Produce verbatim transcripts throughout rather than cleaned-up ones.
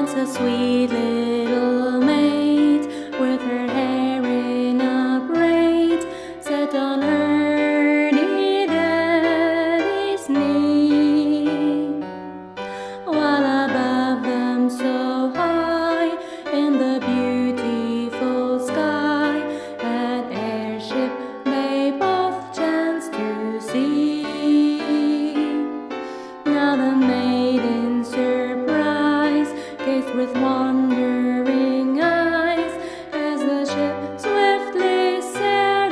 Once a sweet little maid, with her hair in a braid, sat on her near daddy's knee, while above them so high in the beautiful sky an airship they both chanced to see. Now the maiden surprised gazed with wondering eyes as the ship swiftly sailed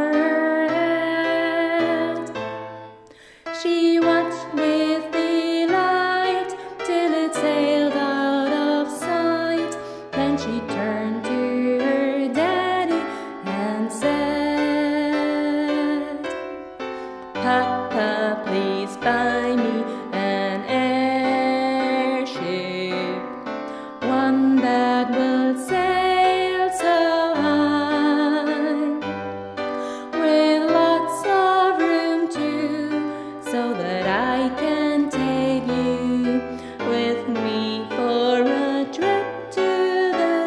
o'erhead. She watched with delight till it sailed out of sight. Then she turned to her daddy and said, "Papa, please buy me an airship, one that will sail so high, with lots of room too, so that I can take you with me for a trip to the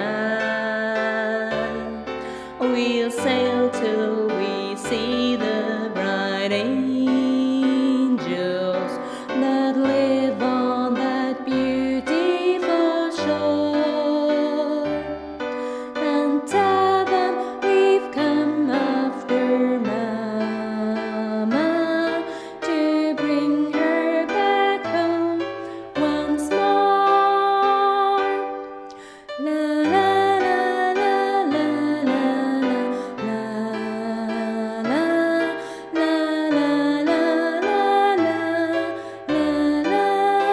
sky. We'll sail till we see the bright angels that live on that beautiful shore, and tell them we've come after Mama to bring her back home once more." La la la la la la la la la la la la.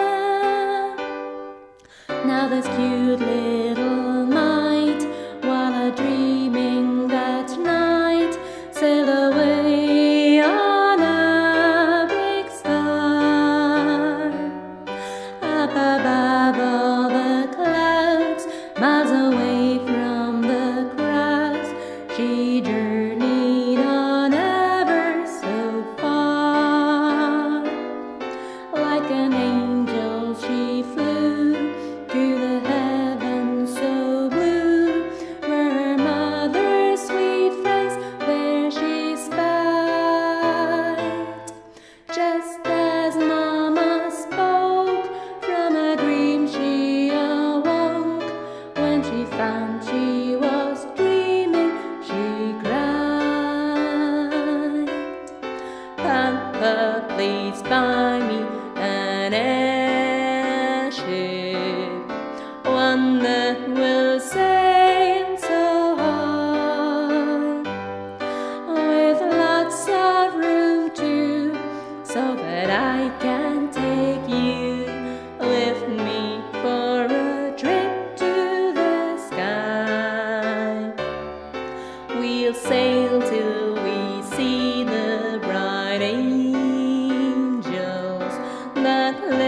Now this cute little mite, while a-dreaming that night, sailed away on a big star. Up above all the clouds, miles away from the crowds, she journeyed on ever so far. Like an angel she flew to the heavens so blue, where her mother's sweet face there she spied. Just as Mama spoke, from a dream she awoke. When she found she was dreaming, she cried, "Papa, please buy me an airship, one that will sail so high, with lots of room too, so that I can take you with me for a trip to the sky. We'll sail till we see the bright angels that live